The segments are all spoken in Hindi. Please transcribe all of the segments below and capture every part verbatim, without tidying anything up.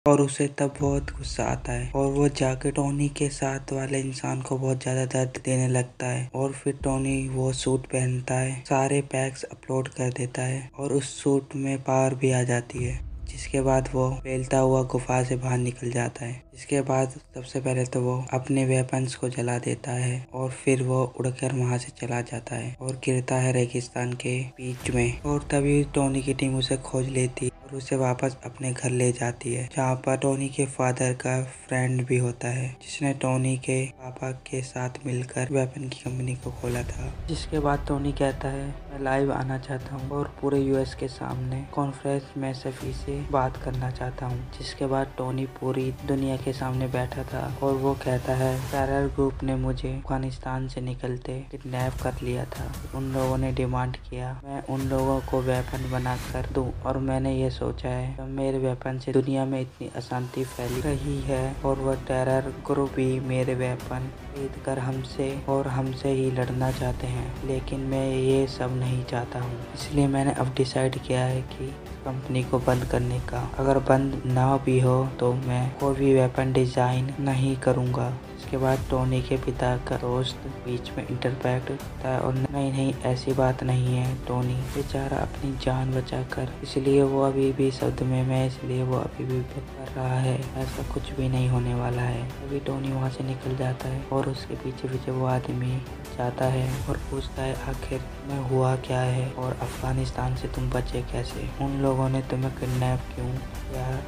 और उसे तब बहुत गुस्सा आता है और वो जाके टोनी के साथ वाले इंसान को बहुत ज्यादा दर्द देने लगता है। और फिर टोनी वो सूट पहनता है, सारे पैक्स अपलोड कर देता है और उस सूट में पावर भी आ जाती है, जिसके बाद वो फैलता हुआ गुफा से बाहर निकल जाता है। इसके बाद सबसे पहले तो वो अपने वेपन्स को जला देता है और फिर वो उड़कर वहां से चला जाता है और गिरता है रेगिस्तान के बीच में। और तभी टोनी की टीम उसे खोज लेती है और उसे वापस अपने घर ले जाती है, जहाँ पर टोनी के फादर का फ्रेंड भी होता है, जिसने टोनी के पापा के साथ मिलकर वेपन की कंपनी को खोला था। जिसके बाद टोनी कहता है मैं लाइव आना चाहता हूँ और पूरे यूएस के सामने कॉन्फ्रेंस में सफी से बात करना चाहता हूँ। जिसके बाद टोनी पूरी दुनिया के सामने बैठा था और वो कहता है टेरर ग्रुप ने मुझे अफगानिस्तान से निकलते किडनैप कर लिया था। उन लोगों ने डिमांड किया मैं उन लोगों को वेपन बना कर दूं और मैंने ये सोचा है तो मेरे वेपन से दुनिया में इतनी अशांति फैली रही है और वह टेरर ग्रुप भी मेरे वेपन खरीद कर हमसे और हमसे ही लड़ना चाहते हैं, लेकिन मैं ये सब नहीं चाहता हूँ। इसलिए मैंने अब डिसाइड किया है कि कंपनी को बंद करने का। अगर बंद ना भी हो तो मैं कोई भी वेपन डिजाइन नहीं करूँगा। इसके बाद टोनी के पिता का दोस्त बीच में इंटरपेक्ट होता है और नहीं नहीं ऐसी बात नहीं है, टोनी बेचारा अपनी जान बचाकर इसलिए वो अभी भी शब्द में मैं इसलिए वो अभी भी कर रहा है, ऐसा कुछ भी नहीं होने वाला है। अभी टोनी वहाँ से निकल जाता है और उसके पीछे पीछे वो आदमी जाता है और पूछता है आखिर में हुआ क्या है और अफगानिस्तान से तुम बचे कैसे, उन लोगों ने तुम्हें किडनैप क्यों किया।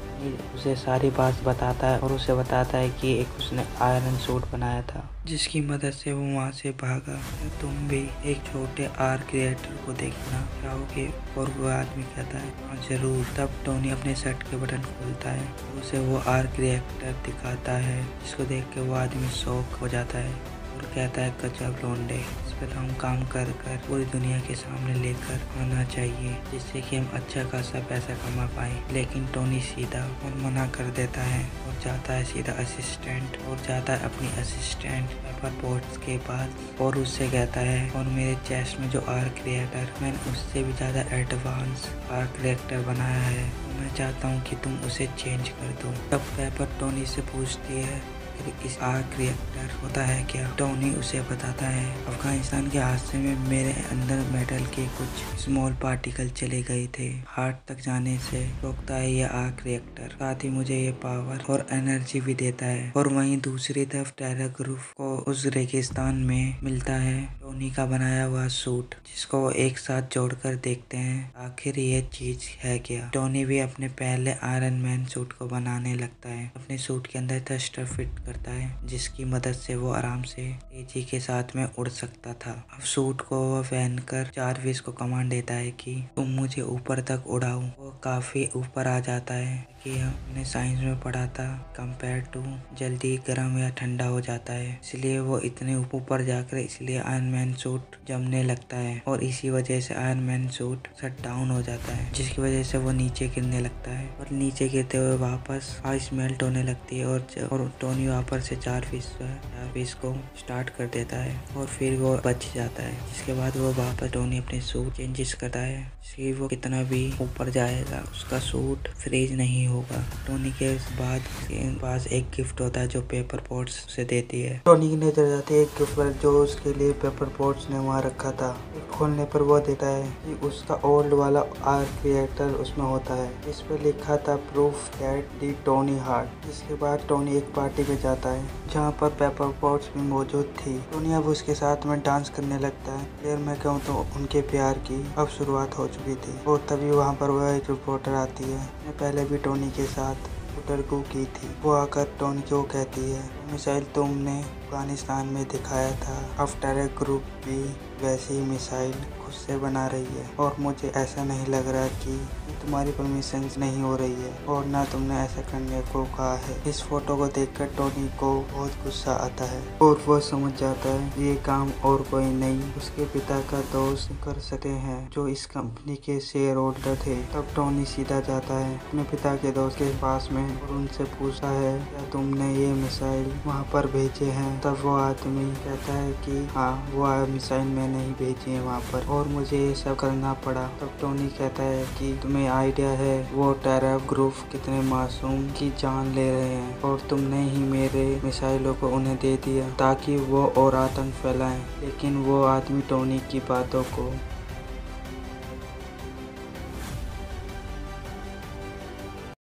उसे सारी बात बताता है और उसे बताता है कि एक उसने आयरन सूट बनाया था जिसकी मदद से वो वहाँ से भागा। तुम भी एक छोटे आर्क रिएक्टर को देखना चाहोगे? और वो आदमी कहता है हाँ जरूर। तब टोनी अपने शर्ट के बटन खोलता है और उसे वो आर्क रिएक्टर दिखाता है, जिसको देख के वो आदमी शॉक हो जाता है और कहता है गजब लौंडे, इस पर हम काम कर कर पूरी दुनिया के सामने लेकर आना चाहिए, जिससे कि हम अच्छा खासा पैसा कमा पाए। लेकिन टोनी सीधा और मना कर देता है और जाता है सीधा असिस्टेंट और जाता है अपनी असिस्टेंट पेपर पोर्ट्स के पास और उससे कहता है और मेरे चेस्ट में जो आर्क रिएक्टर मैंने उससे भी ज़्यादा एडवांस आर्क रिएक्टर बनाया है, मैं चाहता हूँ कि तुम उसे चेंज कर दो। तब पेपर टोनी से पूछती है इस आर्क रिएक्टर होता है क्या? टोनी उसे बताता है अफगानिस्तान के हादसे में मेरे अंदर मेटल के कुछ स्मॉल पार्टिकल चले गए थे, हार्ट तक जाने से रोकता है ये आर्क रिएक्टर, साथ ही मुझे ये पावर और एनर्जी भी देता है। और वहीं दूसरी तरफ टेरर ग्रुप को उस रेगिस्तान में मिलता है टोनी का बनाया हुआ सूट, जिसको वो एक साथ जोड़कर देखते हैं आखिर ये चीज है क्या। टोनी भी अपने पहले आयरन मैन सूट को बनाने लगता है, अपने सूट के अंदर थ्रस्टर फिट करता है जिसकी मदद से वो आराम से तेजी के साथ में उड़ सकता था। अब सूट को वो पहनकर जारविस को कमांड देता है कि तुम मुझे ऊपर तक उड़ाओ। वो काफी ऊपर आ जाता है कि हमने साइंस में पढ़ा था कंपेयर टू जल्दी गर्म या ठंडा हो जाता है, इसलिए वो इतने ऊपर जाकर इसलिए आयरन मैन सूट जमने लगता है और इसी वजह से Iron Man suit shut down हो जाता है, जिसकी वजह से वो नीचे गिरने लगता है और नीचे गिरते हुए वापस आइस मेल्ट होने लगती है और, और टोनी वापस से जारविस जारविस को स्टार्ट कर देता है और फिर वो बच जाता है। जिसके बाद वो वापस टोनी अपने सूट चेंजेस करता है, कि वो कितना भी ऊपर जाएगा उसका सूट फ्रीज नहीं होगा। टोनी के बाद के पास एक गिफ्ट होता है जो पेपर पोर्ट्स उसे देती है। टोनी की नजर जाती है एक गिफ्ट पर जो उसके लिए पेपर पोर्ट्स ने वहाँ रखा था। खोलने पर वो देता है कि उसका ओल्ड वाला आर्क रिएक्टर उसमें होता है, इस पर लिखा था proof that the Tony heart. इसके बाद टोनी एक पार्टी में जाता है जहाँ पर पेपर पोर्ट्स भी मौजूद थी। टोनी अब उसके साथ में डांस करने लगता है। फिर मैं कहूँ तो उनके प्यार की अब शुरुआत हो चुकी थी और तभी वहाँ पर वह एक रिपोर्टर आती है। मैं पहले भी टोनी के साथ इंटरव्यू की थी। वो आकर टोनी को कहती है मिसाइल तुमने अफगानिस्तान में दिखाया था, अब टेरर ग्रुप भी वैसी ही मिसाइल खुद से बना रही है और मुझे ऐसा नहीं लग रहा कि तुम्हारी परमिशन नहीं हो रही है और ना तुमने ऐसा करने को कहा है। इस फोटो को देखकर टोनी को बहुत गुस्सा आता है और वो समझ जाता है ये काम और कोई नहीं उसके पिता का दोस्त कर सकते हैं जो इस कंपनी के शेयर होल्डर थे। तब टोनी सीधा जाता है अपने पिता के दोस्त के पास में और उनसे पूछता है क्या तुमने ये मिसाइल वहाँ पर भेजे हैं तब वो आदमी कहता है कि हाँ वो मिसाइल मैंने ही भेजी है वहाँ पर और मुझे ये सब करना पड़ा। तब टोनी कहता है कि तुम्हें आइडिया है वो टेरर ग्रुप कितने मासूम की जान ले रहे हैं और तुमने ही मेरे मिसाइलों को उन्हें दे दिया ताकि वो और आतंक फैलाएं। लेकिन वो आदमी टोनी की बातों को